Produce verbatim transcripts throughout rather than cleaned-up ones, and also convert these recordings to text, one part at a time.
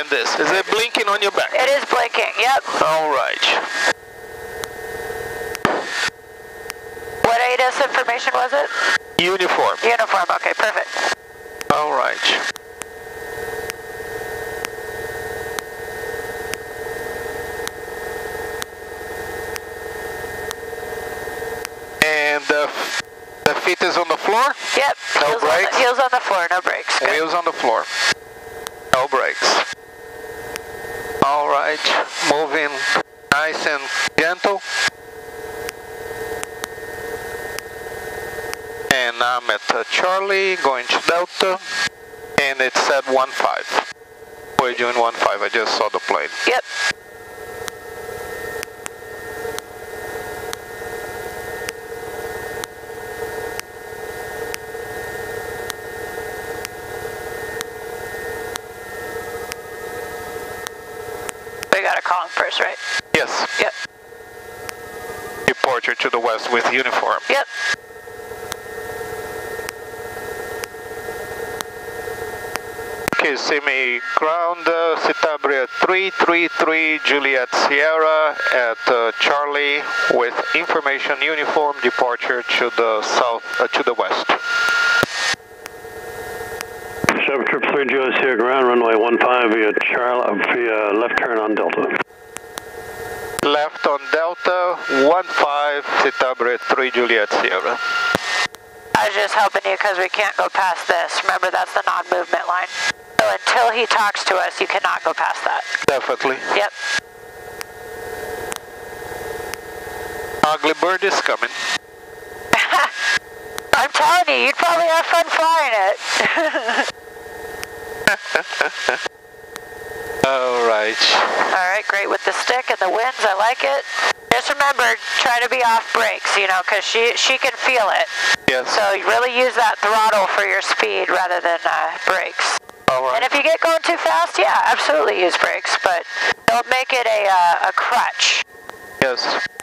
And this, is it blinking on your back? It is blinking, yep. All right. What A D I S information was it? Uniform. Uniform, okay, perfect. All right. And the, the feet is on the floor? Yep. No heels brakes? On the, heels on the floor, no brakes. Good. Wheels on the floor. No brakes. All right. Moving nice and gentle. And I'm at uh, Charlie, going to Delta, and it's at one five. We're doing one five, I just saw the plane. Yep. We gotta call him first, right? Yes. Yep. Departure to the west with uniform. Yep. Okay, semi ground, uh, Citabria three three three Juliet Sierra at uh, Charlie with information uniform departure to the south, uh, to the west. seven triple three Juliet Sierra ground, runway one five via Charlie, via left turn on Delta. Left on Delta, one five Citabria three Juliet Sierra. I was just helping you because we can't go past this. Remember, that's the non-movement line. So until he talks to us, you cannot go past that. Definitely. Yep. Ugly bird is coming. I'm telling you, you'd probably have fun flying it. All right. All right, great with the stick and the winds. I like it. Just remember, try to be off brakes, you know, because she she can feel it. Yes. So you really use that throttle for your speed rather than uh, brakes. All right. And if you get going too fast, yeah, absolutely use brakes, but don't make it a uh, a crutch. Yes.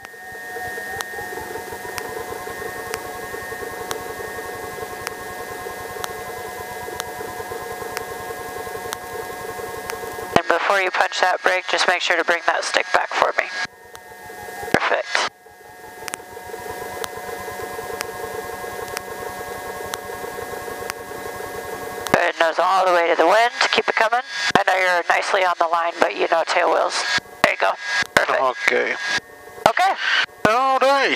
And before you punch that brake, just make sure to bring that stick back for me. Perfect. Good, nose all the way to the wind. Keep it coming. I know you're nicely on the line, but you know tail wheels. There you go. Perfect. Okay. Okay. All right.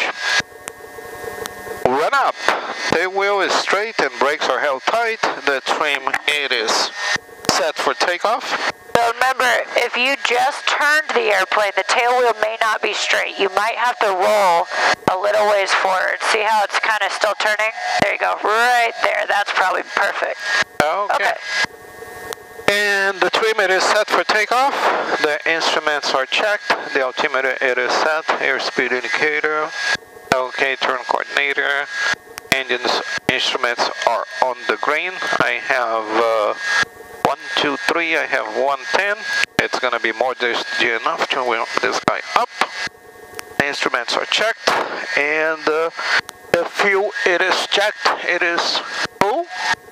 Run up. Tail wheel is straight and brakes are held tight. The trim, it is set for takeoff. So remember, if you just turned the airplane, the tail wheel may not be straight. You might have to roll a little ways forward. See how it's kind of still turning? There you go, right there. That's probably perfect. Okay. Okay. And the trim, it is set for takeoff. The instruments are checked. The altimeter, it is set. Airspeed indicator. Okay, turn coordinator. Engines, instruments are on the green. I have uh, one, two, three. I have one ten. It's gonna be more just enough to wheel this guy up. The instruments are checked, and uh, the fuel, it is checked. It is full.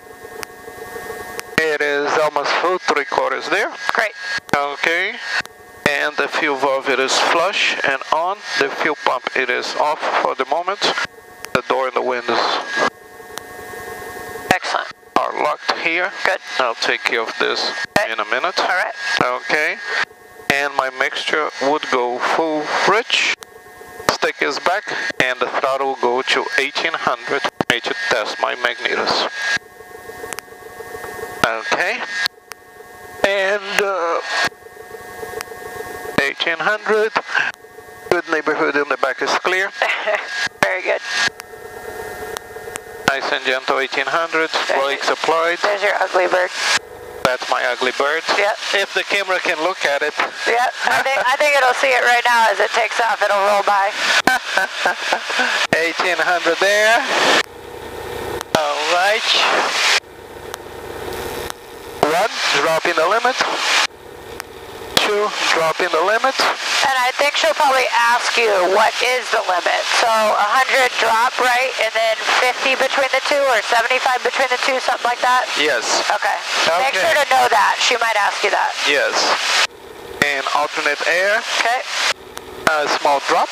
It is almost full, three quarters there. Great. Okay. And the fuel valve, it is flush and on. The fuel pump, it is off for the moment. The door and the windows Excellent. are locked here. Good. I'll take care of this Okay. in a minute. All right. Okay. And my mixture would go full rich. Stick is back, and the throttle will go to eighteen hundred. I should test my magnetos. Okay. And uh, eighteen hundred. Good neighborhood in the back is clear. Very good. Nice and gentle, eighteen hundred. Brakes applied. There's your ugly bird. That's my ugly bird. Yep. If the camera can look at it. Yep. I think I think it'll see it right now as it takes off. It'll roll by. eighteen hundred there. All right. One, dropping the limit. to drop in the limit. And I think she'll probably ask you what is the limit. So one hundred drop, right? And then fifty between the two or seventy-five between the two, something like that? Yes. Okay. Okay. Make sure to know that. She might ask you that. Yes. And alternate air. Okay. A small drop.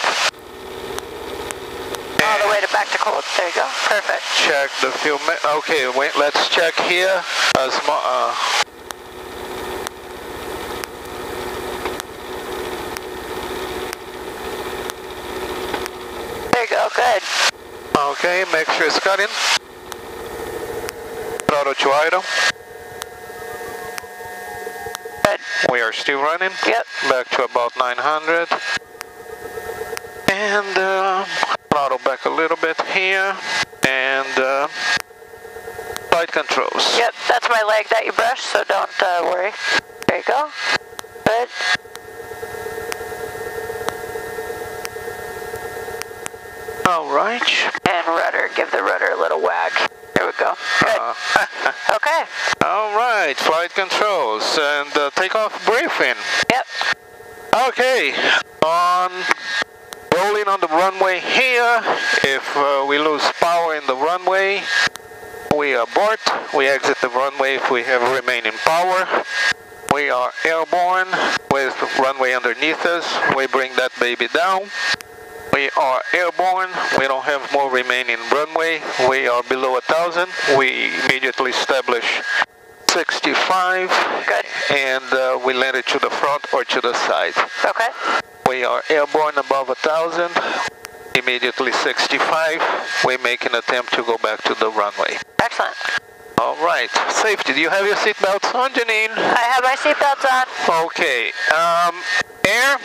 All the way to back to cold. There you go. Perfect. Check the fuel. Okay, wait. Let's check here. A small. Uh, There you go, good. Okay, make sure it's cutting. Throttle to idle. Good. We are still running. Yep. Back to about nine hundred. And uh, throttle back a little bit here. And uh, flight controls. Yep, that's my leg that you brushed, so don't uh, worry. There you go. Good. All right. And rudder, give the rudder a little wag. There we go. Good. Uh, Okay. all right, flight controls and uh, takeoff briefing. Yep. Okay, on rolling on the runway here. If uh, we lose power in the runway, we abort. We exit the runway if we have remaining power. We are airborne with runway underneath us. We bring that baby down. We are airborne. We don't have more remaining runway. We are below a thousand. We immediately establish sixty-five. Good. And uh, we land it to the front or to the side. Okay. We are airborne above a thousand. Immediately sixty-five. We make an attempt to go back to the runway. Excellent. All right. Safety. Do you have your seatbelts on, Janine? I have my seatbelts on. Okay. Um, air.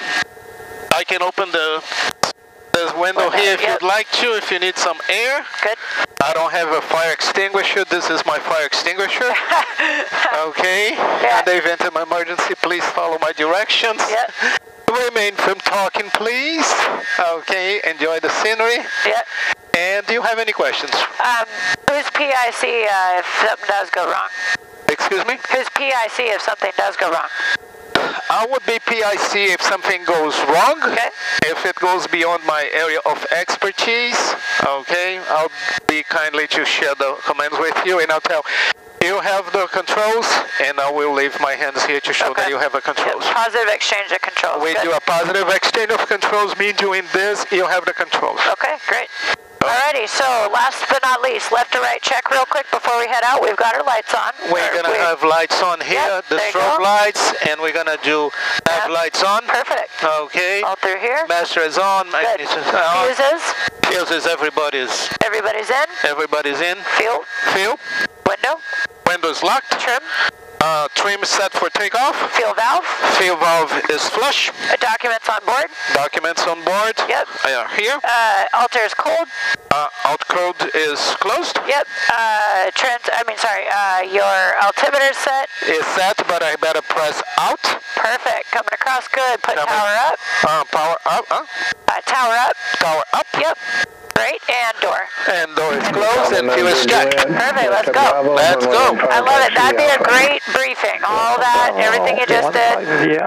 I can open the this window here if Yep. you'd like to, if you need some air. Good. I don't have a fire extinguisher. This is my fire extinguisher. Okay. Yeah. In the event of emergency, please follow my directions. Yep. Remain from talking, please. Okay. Enjoy the scenery. Yep. And do you have any questions? Um, who's P I C uh, if something does go wrong? Excuse me? Who's P I C if something does go wrong? I would be P I C if something goes wrong. Okay. If it goes beyond my area of expertise, okay, I'll be kindly to share the commands with you, and I'll tell you have the controls, and I will leave my hands here to show Okay. that you have the controls. Yep. Positive exchange of controls. We Good. do a positive exchange of controls. Me doing this, you have the controls. Okay, great. Alrighty, so last but not least, left to right check real quick before we head out. We've got our lights on. We're Or gonna we- have lights on here, Yep, the there you strobe go. lights, and we're gonna do have Yep. lights on. Perfect. Okay. All through here. Master is on. Good. Ignition is on. Fuses. Fuses. Everybody's Everybody's in. everybody's in. Fuel. Fuel. Window. Windows locked. Trim. Uh, trim set for takeoff. Fuel valve. Fuel valve is flush. Uh, documents on board. Documents on board. Yep. They are here. Uh, altar is cold. Uh, out code is closed. Yep. Uh, trans. I mean, sorry. Uh, your altimeter set. Is set, but I better press out. Perfect. Coming across good. Put Coming. tower up. Uh, power up. Uh, Uh, tower up. tower up. Yep. Great. And door. And door is closed and fuel is checked. Perfect. Let's go. Let's go. I love it. That'd be a great briefing. All that, everything you just did.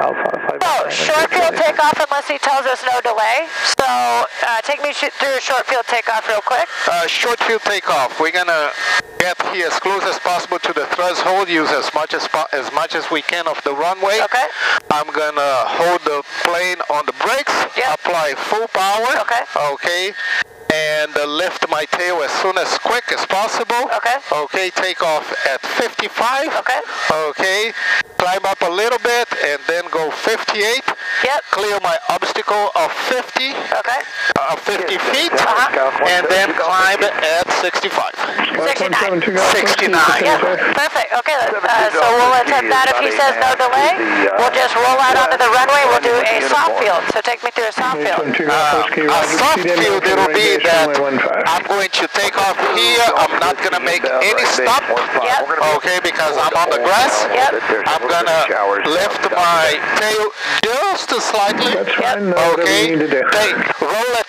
So, short field takeoff unless he tells us no delay. So, uh, take me sh through short field takeoff real quick. Uh, short field takeoff. We're gonna get here as close as possible to the threshold. Use as much as po as much as we can of the runway. Okay. I'm gonna hold the plane on the brakes. Yep. Apply full power. Okay. Okay. And uh, lift my tail as soon as quick as possible. Okay. Okay. Take off at fifty-five. Okay. Okay. Climb up a little bit and then go fifty-eight. Yep. Clear my obstacle of fifty. Okay. Uh, fifty feet. Uh-huh. And then climb at sixty-five. sixty-nine. sixty-nine. Yep. Perfect. Okay. Uh, so we'll attempt that if he says no delay. We'll just roll out onto the runway. We'll do a soft field. So take me through a soft field. Uh, a soft field, it'll be that I'm going to take off here. I'm not going to make any stop. Yep. Okay, because I'm on the grass. Yep. I'm going to lift my tail just slightly. Yep. Okay. Take, roll at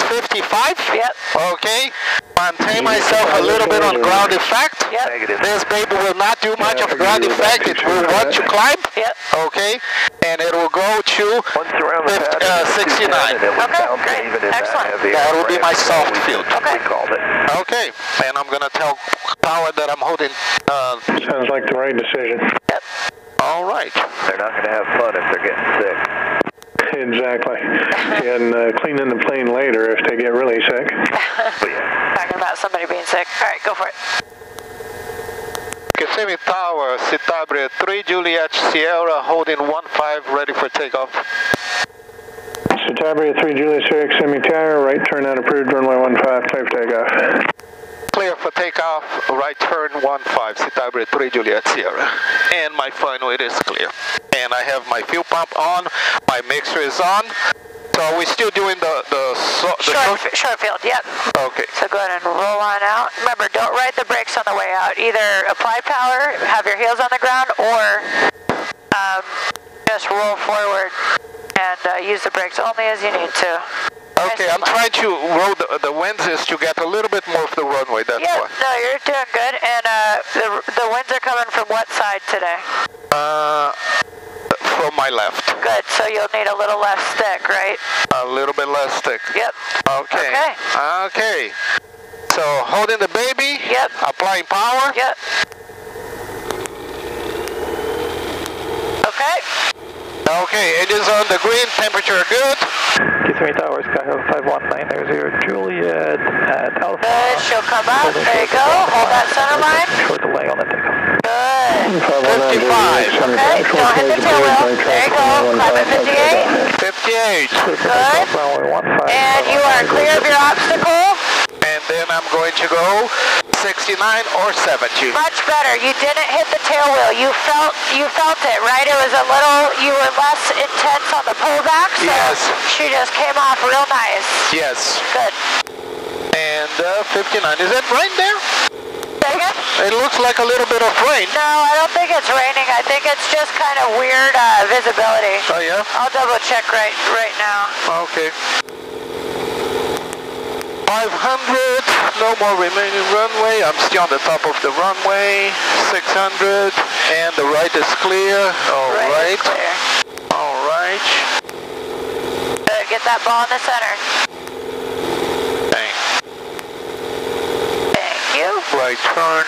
fifty-five. Yep. Okay. Maintain myself a little bit on ground effect. Yep. Negative. This baby will not do much Yeah, of ground you effect. It will want to climb. Yep. Okay. And it will go to Once around the fifty, pad, uh, it was sixty-nine. two ten, and it was Okay, down great. even in that Excellent. heavy That will be my aircraft, soft so we- field. Okay. We called it. Okay. And I'm gonna tell Power that I'm holding. Uh, Sounds like the right decision. Yep. all right. They're not going to have fun if they're getting sick. Exactly. And uh, cleaning the plane later if they get really sick. But yeah. Talking about somebody being sick. All right, go for it. Kissimmee Tower, Citabria three Juliet Sierra, holding one five, ready for takeoff. Citabria three Julius Sierra, Kissimmee Tower, right turn out approved, runway one five, clear for takeoff. Clear for takeoff, right turn one five, Citabria three Juliet Sierra. And my final, it is clear. And I have my fuel pump on, my mixer is on. So are we still doing the, the, so, the Short, short? short field, yep. Okay. So go ahead and roll on out. Remember, don't ride the brakes on the way out. Either apply power, have your heels on the ground, or um, just roll forward and uh, use the brakes only as you need to. Okay, I'm trying to roll the, the winds is to get a little bit more of the runway, that's Yep, why. no, you're doing good. And uh, the, the winds are coming from what side today? Uh, from my left. Good, so you'll need a little less stick, right? A little bit less stick. Yep. Okay. Okay. Okay. So holding the baby. Yep. Applying power. Yep. Okay. Okay, it is on the green, temperature good. Kissimmee Tower, Skyhawk five one nine zero Juliet at Alpha. Good, she'll come up. There you go. Hold that center line. Short delay on the takeoff. Good. fifty-five. Okay, don't hit the tail wheel. There you go. Climb at fifty-eight. fifty-eight. Good. Runway one five. And you are clear of your obstacle. And then I'm going to go sixty-nine or seventy. Much better. You didn't hit the tail wheel. You felt you felt it, right? It was a little, you were less intense on the pullback, so Yes. she just came off real nice. Yes. Good. And uh, fifty-nine. Is it rain there? Say again? It looks like a little bit of rain. No, I don't think it's raining. I think it's just kind of weird uh, visibility. Oh yeah? I'll double check right right now. Okay. five hundred, no more remaining runway. I'm still on the top of the runway. six hundred, and the right is clear. All Right, right. it's clear. All right. Good. Get that ball in the center. Thanks. Thank you. Right turn.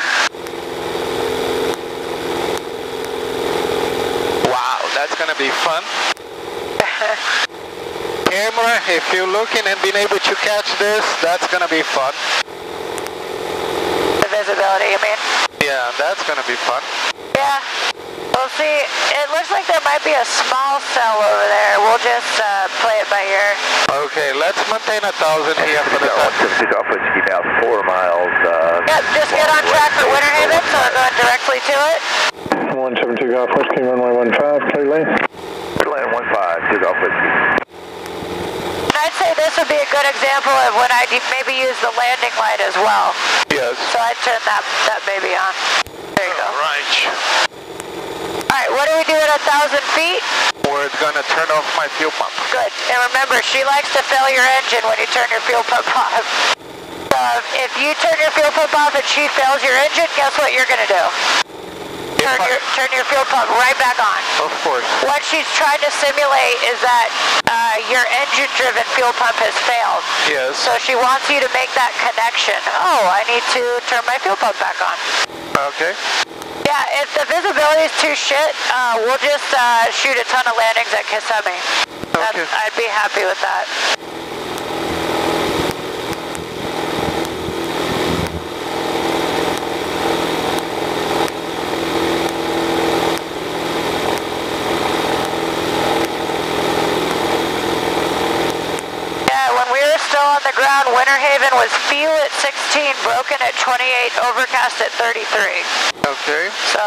Wow, that's gonna be fun. Camera, if you're looking and being able to catch this, that's gonna be fun. The visibility, I mean. Yeah, that's gonna be fun. Yeah. We'll see. It looks like there might be a small cell over there. We'll just uh, play it by ear. Okay, let's maintain a thousand here for the one time. seventy-two Golf Whiskey now four miles. Uh, Yep, just get on track for Winter Haven, so we're going directly to it. one seven two Golf Whiskey, runway one five, clear lane. Land one five, two Golf Whiskey. I'd say this would be a good example of when I'd maybe use the landing light as well. Yes. So I'd turn that, that baby on. There you go. All right. Alright, what do we do at a thousand feet? We're gonna turn off my fuel pump. Good. And remember, she likes to fill your engine when you turn your fuel pump off. So if you turn your fuel pump off and she fills your engine, guess what you're gonna do? Turn If I- your, turn your fuel pump right back on. Of course. What she's trying to simulate is that uh, your engine-driven fuel pump has failed. Yes. So she wants you to make that connection. Oh, I need to turn my fuel pump back on. Okay. Yeah, if the visibility is too shit, uh, we'll just uh, shoot a ton of landings at Kissimmee. That's, Okay. I'd be happy with that. Yeah, when we were still on the ground, Winter Haven was fuel at sixteen, broken at twenty-eight, overcast at thirty-three. Okay. So,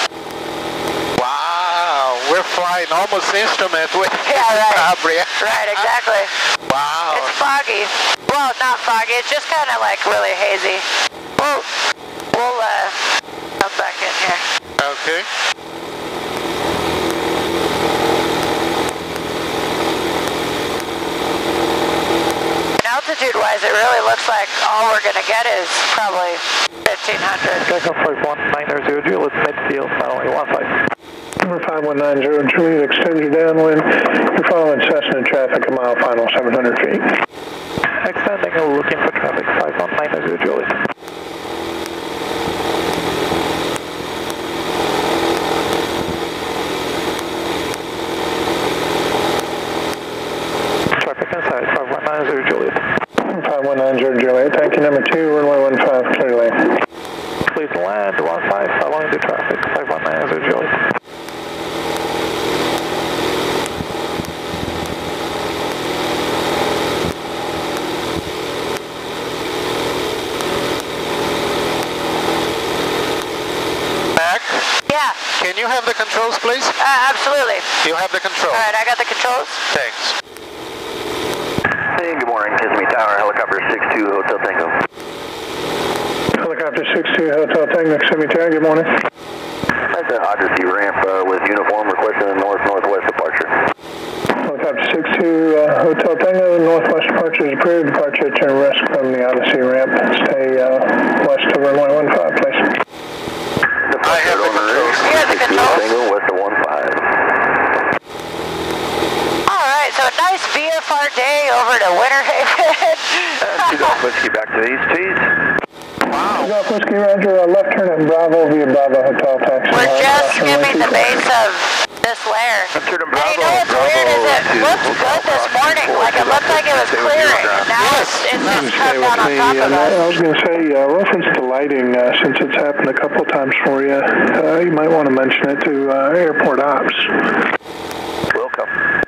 Wow, we're flying almost instrument with Yeah, right. Citabria. right, exactly. Wow. It's foggy. Well, not foggy, it's just kind of like really hazy. We'll, we'll uh, come back in here. Okay. An altitude it really looks like all we're going to get is probably fifteen hundred. Echo five one nine zero, Juliet, midfield, runway one five. Number five one nine zero, Juliet, extend your downwind. You're following Cessna traffic, a mile final, seven hundred feet. Extending and looking for traffic, five one nine zero, Juliet. Traffic inside, five one nine zero, Juliet. five one nine zero, Juliet, thank you. Number two, runway one five, clear lane. Please land, one five, following the traffic, five one nine zero, Juliet. Yeah. Can you have the controls, please? Uh, absolutely. You have the controls. All right, I got the controls. Thanks. Hey, good morning, Kissimmee Tower, helicopter six two, Hotel Tango. Helicopter six two, Hotel Tango, Kissimmee Tower, good morning. That's a Odyssey ramp uh, with uniform requesting a north-northwest departure. Helicopter six two, uh, Hotel Tango, northwest departure is approved. Departure turn west from the Odyssey ramp. Stay uh, west of runway one five, please. I have the controls. You have the controls. Tango, west of one five. All right, so a nice V F R day over to Winter Haven. Two Golf Whiskey back to the east, please. Wow. Golf Whiskey, Roger, uh, left turn at Bravo via Bravo Hotel Taxi. We're Uh, just crossing skimming the one two four. base of this layer. Left turn at And you Bravo, know what's Bravo weird is it to looked Hotel good this Crossing morning. four, Like it looked like it was stay with clearing. your And now it's, it's just Stay come with down on me. top Uh, of I us. was going to say, uh, reference to lighting, uh, since it's happened a couple times for you, uh, you might want to mention it to uh, airport ops. Welcome.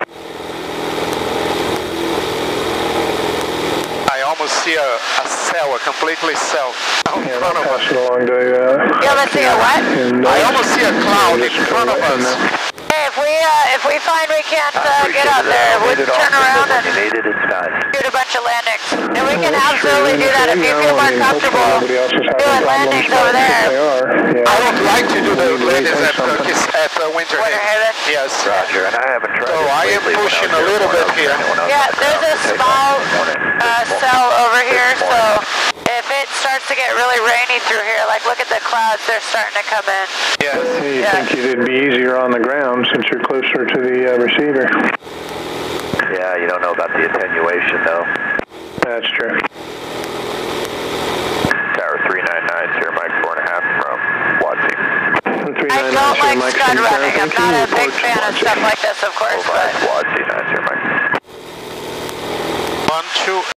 I almost see a, a cell, a completely cell out in Yeah, front of pass us. it along to uh, You ever see a what? and, uh, I almost see a cloud in just front of letting us. them know. Hey, if we uh, if we find we can't uh, get out there, we Made it turn off. around When you and made it, it's nice. shoot a bunch of landings. And we can That's true, absolutely and do that if you know, feel I more mean, hopefully comfortable nobody else is having doing problems, landings but over if there. They are, yeah. I would like to do the We- we landings think at, uh, something. Kiss- at uh, Winter Winter Haven. Haven? Yes. Roger, and I haven't tried So it I am lately when I pushing was a little airborne. bit here. I was when I was Yeah, on the there's a ground to take small off this morning. uh, This morning. cell over here, This so morning. if it starts to get really rainy through here, like look at the clouds, they're starting to come in. Yes. You Yeah. think it'd be easier on the ground since you're closer to the uh, receiver. Yeah, you don't know about the attenuation, though. That's true. Tower three nine nine, Sierra Mike four and a half from Watsy. I don't like scud running. I'm not a big fan of stuff like this, of course, oh five but Watsy, nine Sierra Mike. One, two.